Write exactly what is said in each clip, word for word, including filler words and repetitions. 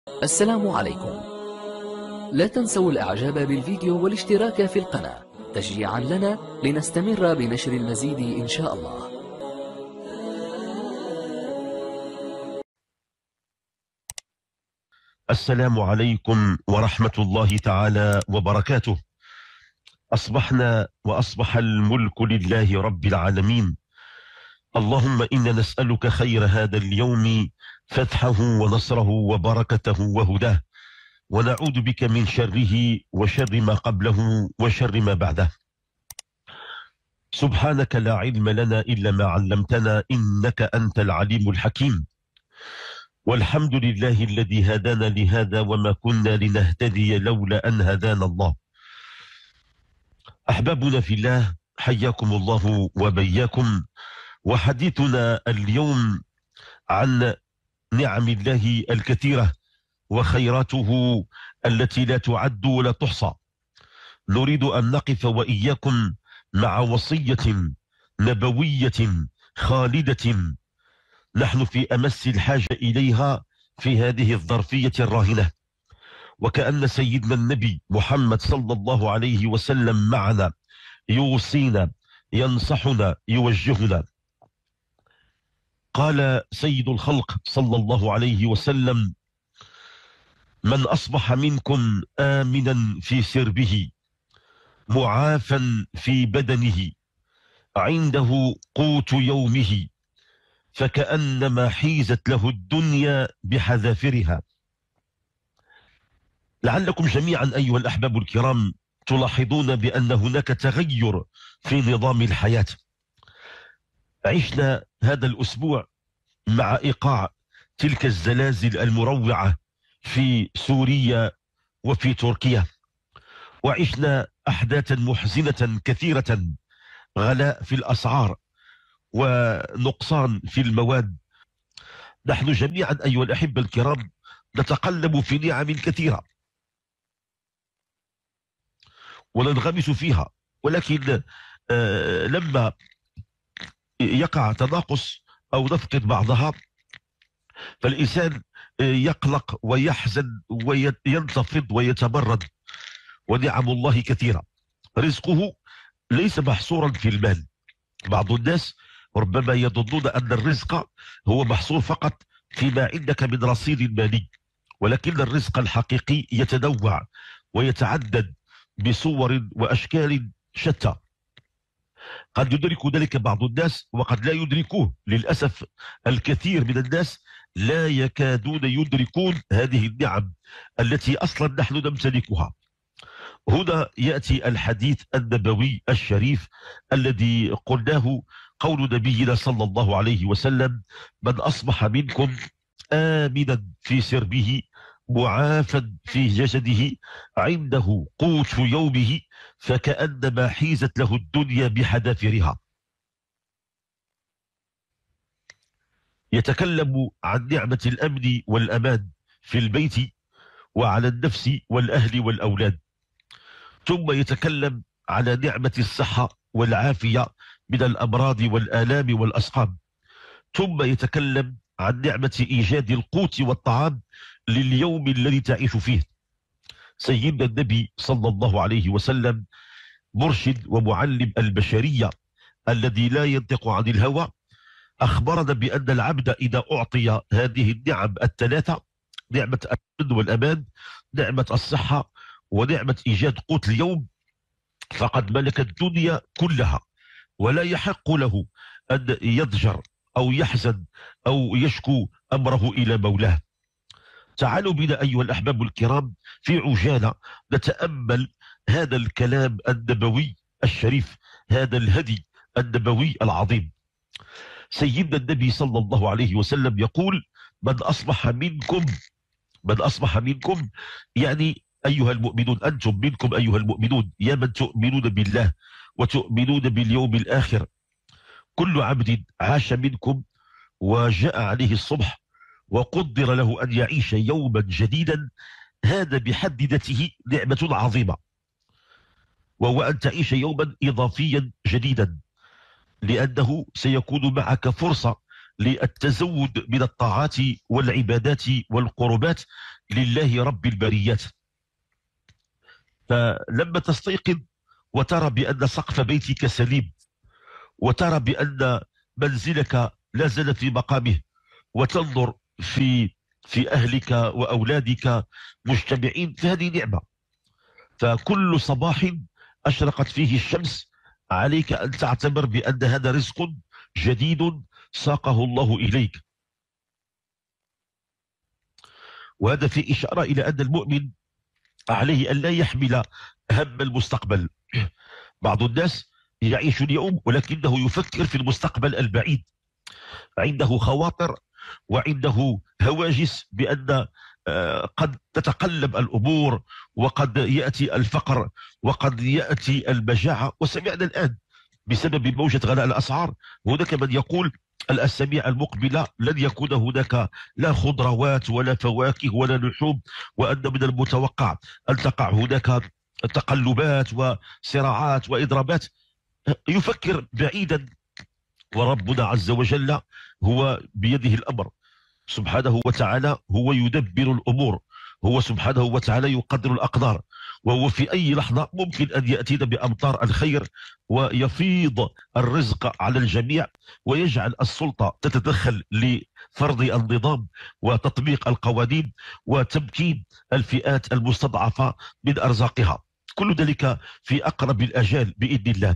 السلام عليكم. لا تنسوا الإعجاب بالفيديو والاشتراك في القناة تشجيعا لنا لنستمر بنشر المزيد إن شاء الله. السلام عليكم ورحمة الله تعالى وبركاته. أصبحنا وأصبح الملك لله رب العالمين. اللهم إنا نسألك خير هذا اليوم، فتحه ونصره وبركته وهداه، ونعوذ بك من شره وشر ما قبله وشر ما بعده. سبحانك لا علم لنا إلا ما علمتنا، إنك أنت العليم الحكيم. والحمد لله الذي هدانا لهذا وما كنا لنهتدي لولا أن هدانا الله. أحبابنا في الله، حياكم الله وبياكم. وحديثنا اليوم عن نعم الله الكثيرة وخيراته التي لا تعد ولا تحصى. نريد أن نقف وإياكم مع وصية نبوية خالدة نحن في أمس الحاجة إليها في هذه الظرفية الراهنة، وكأن سيدنا النبي محمد صلى الله عليه وسلم معنا، يوصينا، ينصحنا، يوجهنا. قال سيد الخلق صلى الله عليه وسلم: من أصبح منكم آمنا في سربه، معافا في بدنه، عنده قوت يومه، فكأنما حيزت له الدنيا بحذافرها. لعلكم جميعا أيها الأحباب الكرام تلاحظون بأن هناك تغير في نظام الحياة. عشنا هذا الأسبوع مع إيقاع تلك الزلازل المروعة في سوريا وفي تركيا، وعشنا أحداثا محزنة كثيرة، غلاء في الأسعار ونقصان في المواد. نحن جميعا أيها الأحبة الكرام نتقلب في نعم كثيرة وننغمس فيها، ولكن آه لما يقع تناقص أو نفقد بعضها فالإنسان يقلق ويحزن وينتفض ويتمرد. ونعم الله كثيرة. رزقه ليس محصورا في المال. بعض الناس ربما يظنون أن الرزق هو محصور فقط فيما عندك من رصيد مالي، ولكن الرزق الحقيقي يتنوع ويتعدد بصور وأشكال شتى. قد يدرك ذلك بعض الناس وقد لا يدركوه. للأسف الكثير من الناس لا يكادون يدركون هذه النعم التي أصلا نحن نمتلكها. هنا يأتي الحديث النبوي الشريف الذي قلناه، قول نبينا صلى الله عليه وسلم: من أصبح منكم آمنا في سربه، معافا في جسده، عنده قوت يومه، فكأنما حيزت له الدنيا بحذافيرها. يتكلم عن نعمة الأمن والأمان في البيت وعلى النفس والأهل والأولاد، ثم يتكلم على نعمة الصحة والعافية من الأمراض والآلام والأسقام، ثم يتكلم عن نعمة إيجاد القوت والطعام لليوم الذي تعيش فيه. سيدنا النبي صلى الله عليه وسلم مرشد ومعلم البشرية الذي لا ينطق عن الهوى أخبرنا بأن العبد إذا أعطي هذه النعم الثلاثة، نعمة الأمن والأمان، نعمة الصحة، ونعمة إيجاد قوت اليوم، فقد ملك الدنيا كلها، ولا يحق له أن يضجر أو يحزن أو يشكو أمره إلى مولاه. تعالوا بنا أيها الأحباب الكرام في عجالة نتأمل هذا الكلام النبوي الشريف، هذا الهدي النبوي العظيم. سيدنا النبي صلى الله عليه وسلم يقول: من أصبح منكم، من أصبح منكم يعني أيها المؤمنون، أنتم منكم أيها المؤمنون، يا من تؤمنون بالله وتؤمنون باليوم الآخر. كل عبد عاش منكم وجاء عليه الصبح وقدر له أن يعيش يوما جديدا، هذا بحد ذاته نعمة عظيمة، وهو أن تعيش يوما إضافيا جديدا، لأنه سيكون معك فرصة للتزود من الطاعات والعبادات والقربات لله رب البريات. فلما تستيقظ وترى بأن سقف بيتك سليم، وترى بأن منزلك لا زال في مقامه، وتنظر في في أهلك وأولادك مجتمعين، فهذه نعمة. فكل صباح أشرقت فيه الشمس عليك أن تعتبر بأن هذا رزق جديد ساقه الله إليك. وهذا في إشارة إلى أن المؤمن عليه أن لا يحمل هم المستقبل. بعض الناس يعيش اليوم ولكنه يفكر في المستقبل البعيد، عنده خواطر وعنده هواجس بأن قد تتقلب الأمور، وقد يأتي الفقر، وقد يأتي المجاعة. وسمعنا الآن بسبب موجة غلاء الأسعار هناك من يقول الأسابيع المقبلة لن يكون هناك لا خضروات ولا فواكه ولا لحوم، وأن من المتوقع أن تقع هناك تقلبات وصراعات وإضرابات. يفكر بعيدا، وربنا عز وجل هو بيده الأمر سبحانه وتعالى، هو يدبر الأمور، هو سبحانه وتعالى يقدر الأقدار، وهو في أي لحظة ممكن أن يأتينا بأمطار الخير ويفيض الرزق على الجميع، ويجعل السلطة تتدخل لفرض النظام وتطبيق القوانين وتمكين الفئات المستضعفة من أرزاقها. كل ذلك في أقرب الأجال بإذن الله.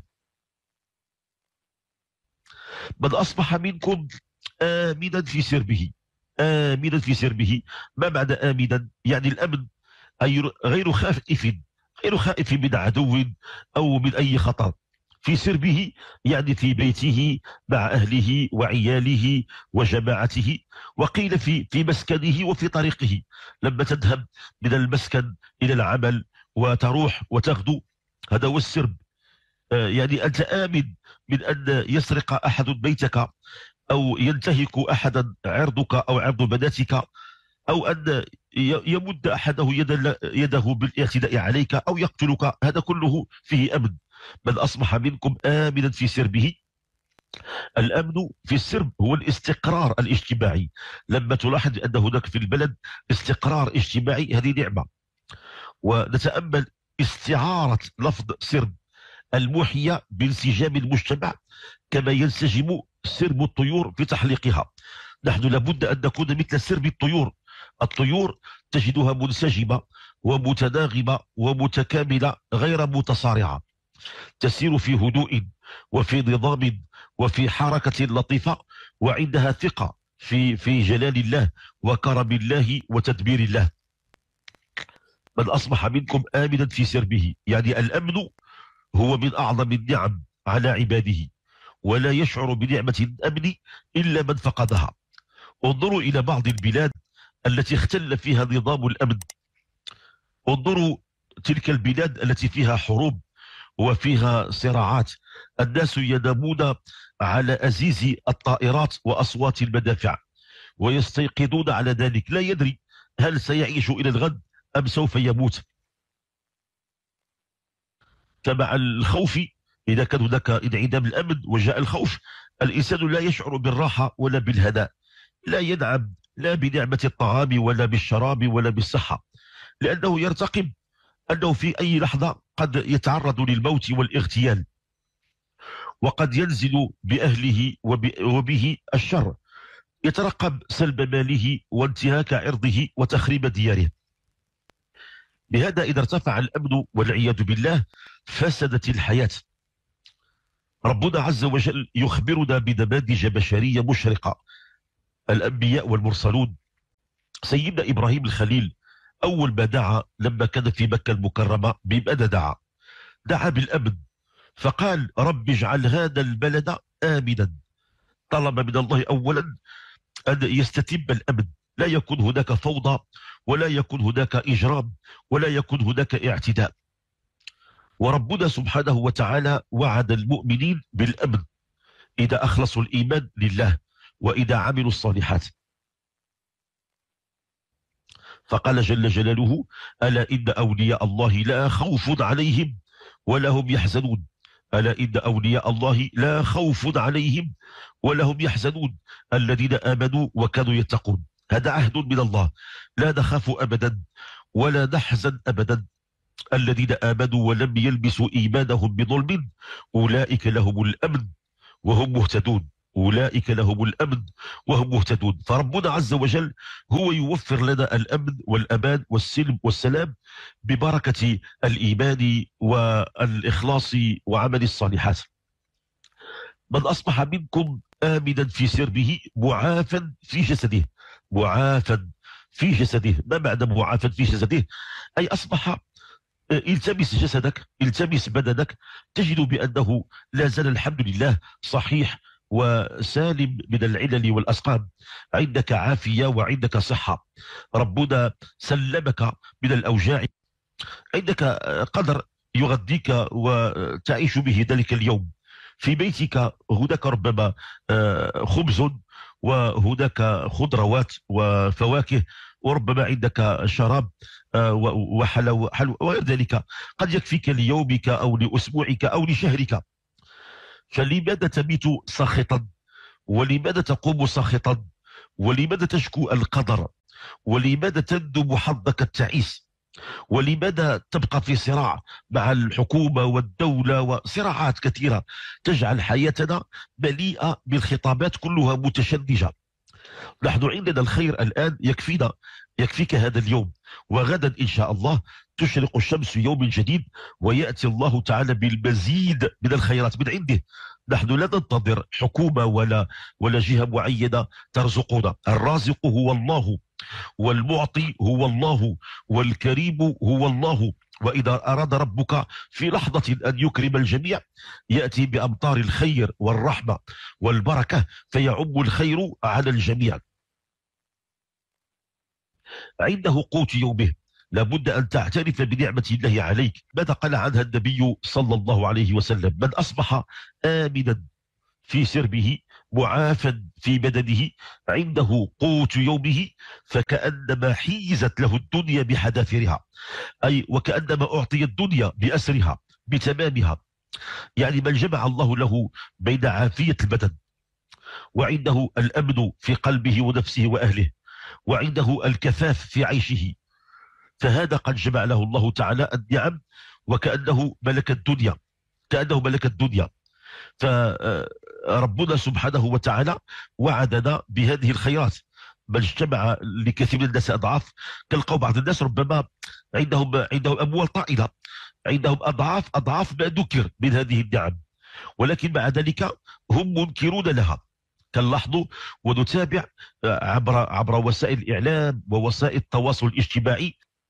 من أصبح منكم آمنا في سربه. آمنا في سربه، ما معنى آمنا؟ يعني الأمن أي غير خائف، غير خائف من عدو أو من أي خطر. في سربه يعني في بيته مع أهله وعياله وجماعته. وقيل في في مسكنه وفي طريقه، لما تذهب من المسكن إلى العمل وتروح وتغدو، هذا هو السرب. يعني أنت آمن من أن يسرق أحد بيتك، أو ينتهك أحدا عرضك أو عرض بناتك، أو أن يمد أحده يده بالاعتداء عليك أو يقتلك. هذا كله فيه أمن. من أصبح منكم آمنا في سربه. الأمن في السرب هو الاستقرار الاجتماعي. لما تلاحظ أن هناك في البلد استقرار اجتماعي، هذه نعمة. ونتأمل استعارة لفظ سرب الموحية بانسجام المجتمع كما ينسجم سرب الطيور في تحليقها. نحن لابد أن نكون مثل سرب الطيور. الطيور تجدها منسجمة ومتناغمة ومتكاملة غير متصارعة، تسير في هدوء وفي نظام وفي حركة لطيفة، وعندها ثقة في في جلال الله وكرم الله وتدبير الله. من أصبح منكم آمنا في سربه، يعني الأمن هو من أعظم النعم على عباده، ولا يشعر بنعمة الأمن إلا من فقدها. انظروا إلى بعض البلاد التي اختل فيها نظام الأمن. انظروا تلك البلاد التي فيها حروب وفيها صراعات، الناس ينامون على أزيز الطائرات وأصوات المدافع، ويستيقظون على ذلك، لا يدري هل سيعيش إلى الغد أم سوف يموت. فمع الخوف، إذا كان هناك انعدام الأمن وجاء الخوف، الإنسان لا يشعر بالراحة ولا بالهداء، لا ينعم لا بنعمة الطعام ولا بالشراب ولا بالصحة، لأنه يرتقب أنه في أي لحظة قد يتعرض للموت والاغتيال، وقد ينزل بأهله وبه الشر، يترقب سلب ماله وانتهاك عرضه وتخريب دياره. لهذا إذا ارتفع الأمن والعياذ بالله فسدت الحياة. ربنا عز وجل يخبرنا بنماذج بشرية مشرقة، الأنبياء والمرسلون. سيدنا إبراهيم الخليل أول ما دعا لما كان في مكة المكرمة بماذا دعا؟ دعا بالأمن، فقال رب اجعل هذا البلد آمنا. طلب من الله أولا أن يستتب الأمن، لا يكون هناك فوضى ولا يكون هناك إجرام ولا يكون هناك اعتداء. وربنا سبحانه وتعالى وعد المؤمنين بالأمن إذا أخلصوا الإيمان لله وإذا عملوا الصالحات. فقال جل جلاله ألا إن أولياء الله لا خوف عليهم ولا هم يحزنون. ألا إن أولياء الله لا خوف عليهم ولا هم يحزنون الذين آمنوا وكانوا يتقون. هذا عهد من الله، لا نخاف أبدا ولا نحزن أبدا. الذين آمنوا ولم يلبسوا إيمانهم بظلم أولئك لهم الأمن وهم مهتدون. أولئك لهم الأمن وهم مهتدون. فربنا عز وجل هو يوفر لنا الأمن والأمان والسلم والسلام ببركة الإيمان والإخلاص وعمل الصالحات. من أصبح منكم آمنا في سربه معافا في جسده. معافا في جسده، ما معنى معافا في جسده؟ أي أصبح، التمس جسدك، التمس بدنك، تجد بأنه لا زال الحمد لله صحيح وسالم من العلل والأسقام. عندك عافية وعندك صحة، ربنا سلمك من الأوجاع، عندك قدر يغذيك وتعيش به ذلك اليوم. في بيتك هناك ربما خبز وهناك خضروات وفواكه، وربما عندك شراب وحلوى وغير ذلك، قد يكفيك ليومك أو لأسبوعك أو لشهرك. فلماذا تبيت ساخطا؟ ولماذا تقوم ساخطا؟ ولماذا تشكو القدر؟ ولماذا تندب حظك التعيس؟ ولماذا تبقى في صراع مع الحكومة والدولة وصراعات كثيرة تجعل حياتنا مليئة بالخطابات كلها متشنجة؟ نحن عندنا الخير الآن يكفينا، يكفيك هذا اليوم، وغدا إن شاء الله تشرق الشمس يوم جديد ويأتي الله تعالى بالمزيد من الخيرات من عنده. نحن لا ننتظر حكومة ولا ولا جهة معينة ترزقنا. الرازق هو الله، والمعطي هو الله، والكريم هو الله. وإذا أراد ربك في لحظة أن يكرم الجميع يأتي بأمطار الخير والرحمة والبركة فيعم الخير على الجميع. عنده قوت يومه، لابد أن تعترف بنعمة الله عليك. ماذا قال عنها النبي صلى الله عليه وسلم؟ من أصبح آمنا في سربه معافا في بدنه عنده قوت يومه فكأنما حيزت له الدنيا بحذافيرها، أي وكأنما أعطي الدنيا بأسرها بتمامها. يعني من جمع الله له بين عافية البدن وعنده الأمن في قلبه ونفسه وأهله وعنده الكفاف في عيشه، فهذا قد جمع له الله تعالى النعم وكأنه ملك الدنيا، كأنه ملك الدنيا. فربنا سبحانه وتعالى وعدنا بهذه الخيرات. بل اجتمع لكثير من الناس أضعاف. تلقوا بعض الناس ربما عندهم عندهم أموال طائلة، عندهم أضعاف أضعاف ما ذكر من هذه النعم، ولكن مع ذلك هم منكرون لها. كنلاحظوا ونتابع عبر عبر وسائل الإعلام ووسائل التواصل الاجتماعي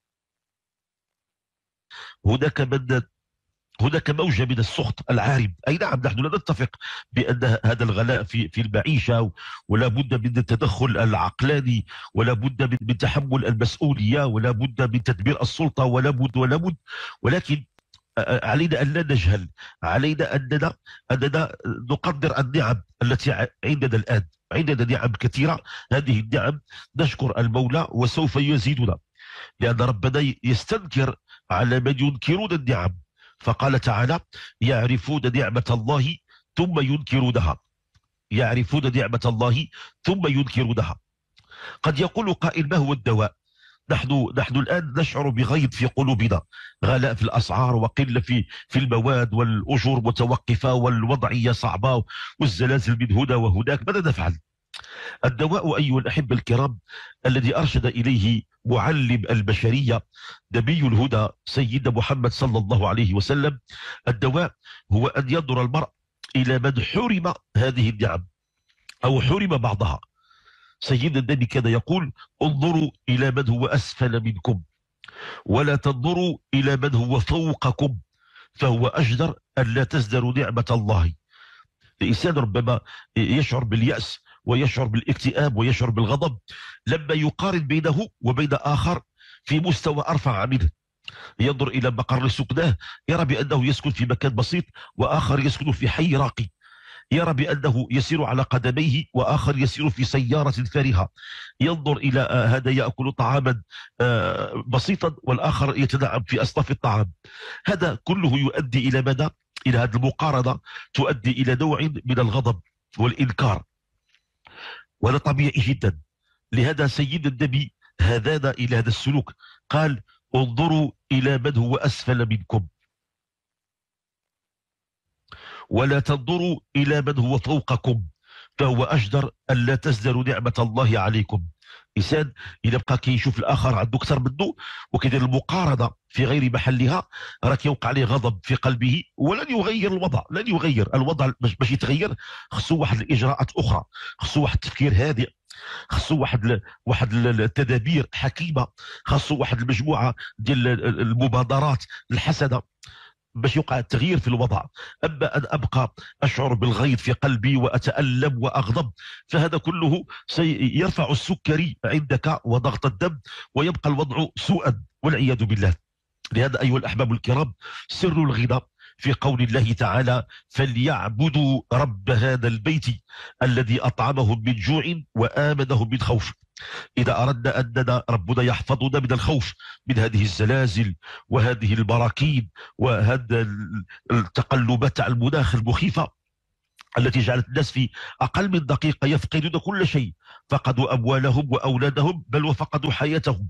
هناك من هناك موجة من السخط العارم. أي نعم، نحن لا نتفق بأن هذا الغلاء في في المعيشة ولا بد من التدخل العقلاني ولا بد من, من تحمل المسؤولية ولا بد من تدبير السلطة ولا بد ولا بد، ولكن علينا أن لا نجهل، علينا أننا أننا نقدر النعم التي عندنا الآن. عندنا نعم كثيرة، هذه النعم نشكر المولى وسوف يزيدنا، لأن ربنا يستنكر على من ينكرون النعم. فقال تعالى يعرفون نعمة الله ثم ينكرونها، يعرفون نعمة الله ثم ينكرونها. قد يقول قائل ما هو الدواء؟ نحن نحن الآن نشعر بغيظ في قلوبنا، غلاء في الأسعار وقلة في في المواد والأجور متوقفة والوضعية صعبة والزلازل من هنا وهناك. ماذا نفعل؟ الدواء أيها الأحبة الكرام الذي أرشد إليه معلم البشرية نبي الهدى سيدنا محمد صلى الله عليه وسلم، الدواء هو أن ينظر المرء إلى من حرم هذه النعم أو حرم بعضها. سيدنا النبي كان يقول انظروا إلى من هو أسفل منكم ولا تنظروا إلى من هو فوقكم فهو أجدر أن لا تزدروا نعمة الله. الإنسان ربما يشعر باليأس ويشعر بالاكتئاب ويشعر بالغضب لما يقارن بينه وبين آخر في مستوى أرفع منه. ينظر إلى مقر سكناه يرى بأنه يسكن في مكان بسيط وآخر يسكن في حي راقي، يرى بأنه يسير على قدميه وآخر يسير في سيارة فارهة، ينظر إلى هذا يأكل طعاما بسيطا والآخر يتنعم في أصناف الطعام. هذا كله يؤدي إلى ماذا؟ إلى هذه المقارنة تؤدي إلى نوع من الغضب والإنكار، وهذا طبيعي جدا. لهذا سيد النبي هدانا إلى هذا السلوك، قال انظروا إلى من هو أسفل منكم ولا تنظروا إلى من هو فوقكم، فهو أجدر أن لا تزدروا نعمة الله عليكم. إنسان إذا بقى كيشوف الآخر عنده أكثر منه وكيدير المقارنة في غير محلها، راه كيوقع عليه غضب في قلبه ولن يغير الوضع، لن يغير الوضع. باش يتغير خصو واحد الإجراءات أخرى، خصو واحد التفكير هادئ، خصو واحد ل... واحد التدابير حكيمة، خصو واحد المجموعة ديال المبادرات الحسنة باش يوقع التغيير في الوضع. أما أن أبقى أشعر بالغيظ في قلبي وأتألم وأغضب، فهذا كله سيرفع السكري عندك وضغط الدم ويبقى الوضع سوءا والعياذ بالله. لهذا أيها الأحباب الكرام، سر الغنى في قول الله تعالى فليعبدوا رب هذا البيت الذي أطعمهم من جوع وآمنهم من خوف. إذا أردنا أننا ربنا يحفظنا من الخوف، من هذه الزلازل وهذه البراكين وهذا التقلبات تاع المناخ المخيفة التي جعلت الناس في أقل من دقيقة يفقدون كل شيء، فقدوا أموالهم وأولادهم بل وفقدوا حياتهم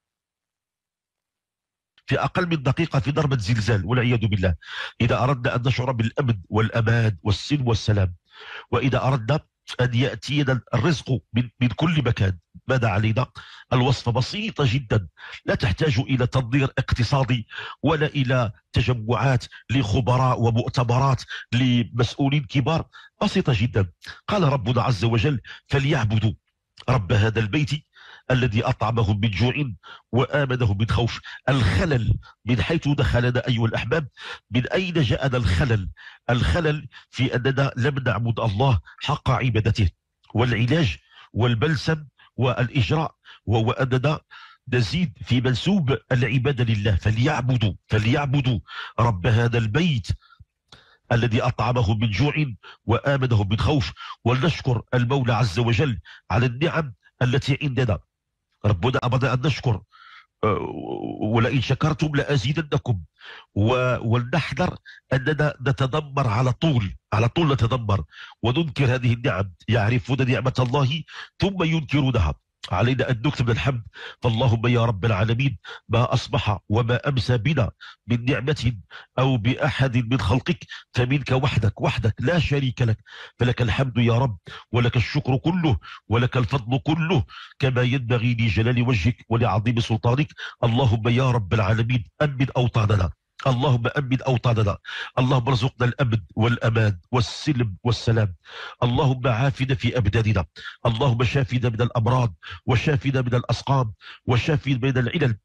في أقل من دقيقة في ضربة زلزال والعياذ بالله. إذا أردنا أن نشعر بالأمن والأمان والسلم والسلام، وإذا أردنا أن يأتينا الرزق من, من كل مكان، ماذا علينا؟ الوصفة بسيطة جدا، لا تحتاج إلى تنظير اقتصادي ولا إلى تجمعات لخبراء ومؤتمرات لمسؤولين كبار، بسيطة جدا. قال ربنا عز وجل فليعبدوا رب هذا البيت الذي أطعمهم من جوع وآمنهم من خوف. الخلل من حيث دخلنا أيها الأحباب، من أين جاءنا الخلل؟ الخلل في أننا لم نعبد الله حق عبادته، والعلاج والبلسم والإجراء وهو أننا نزيد في منسوب العبادة لله. فليعبدوا فليعبدوا رب هذا البيت الذي أطعمهم من جوع وآمنهم من خوف. ولنشكر المولى عز وجل على النعم التي عندنا. ربنا أمرنا أن نشكر، ولئن شكرتم لأزيدنكم، ولنحذر أننا نتذمر على طول على طول نتذمر وننكر هذه النعم. يعرفون نعمة الله ثم ينكرونها. علينا أن نكتب الحمد، فاللهم يا رب العالمين ما أصبح وما أمسى بنا من نعمة أو بأحد من خلقك فمنك وحدك وحدك لا شريك لك، فلك الحمد يا رب ولك الشكر كله ولك الفضل كله كما ينبغي لجلال وجهك ولعظيم سلطانك. اللهم يا رب العالمين أمن أوطاننا، اللهم أمن أوطاننا، اللهم ارزقنا الأمن والأمان والسلم والسلام. اللهم عافنا في أبداننا، اللهم شافنا من الأمراض وشافنا من الأسقام وشافنا من العلل.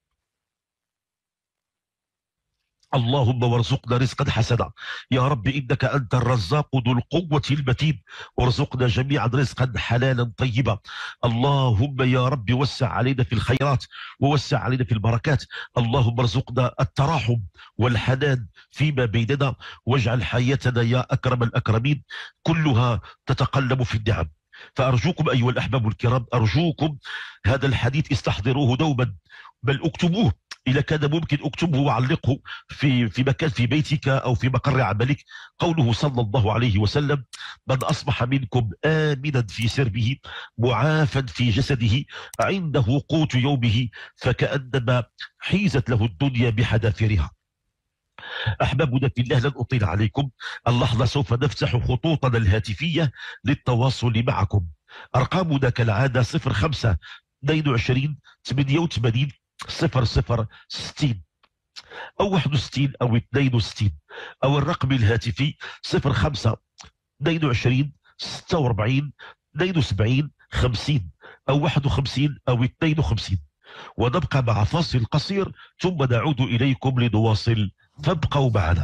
اللهم وارزقنا رزقا حسنا يا رب إنك أنت الرزاق ذو القوة المتين، وارزقنا جميعا رزقا حلالا طيبا. اللهم يا رب وسع علينا في الخيرات ووسع علينا في البركات. اللهم ارزقنا التراحم والحنان فيما بيننا، واجعل حياتنا يا أكرم الأكرمين كلها تتقلب في النعم. فأرجوكم أيها الأحباب الكرام، أرجوكم هذا الحديث استحضروه دوما، بل اكتبوه إذا كان ممكن، اكتبه وعلقه في في مكان في بيتك أو في مقر عملك. قوله صلى الله عليه وسلم من أصبح منكم آمنا في سربه معافا في جسده عنده قوت يومه فكأنما حيزت له الدنيا بحذافيرها. أحبابنا في الله، لن أطيل عليكم، اللحظة سوف نفتح خطوطنا الهاتفية للتواصل معكم. أرقامنا كالعادة صفر خمسة اثنين وعشرين ثمانية وثمانين صفر صفر ستين أو واحد وستين أو اثنين وستين، أو الرقم الهاتفي صفر خمسة اثنين وعشرين ستة وأربعين اثنين وسبعين خمسين أو واحد وخمسين أو اثنين وخمسين. ونبقى مع فاصل قصير ثم نعود إليكم لنواصل، فابقوا معنا.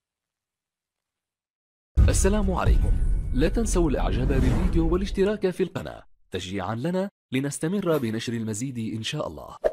السلام عليكم، لا تنسوا الإعجاب بالفيديو والاشتراك في القناة تشجيعا لنا لنستمر بنشر المزيد إن شاء الله.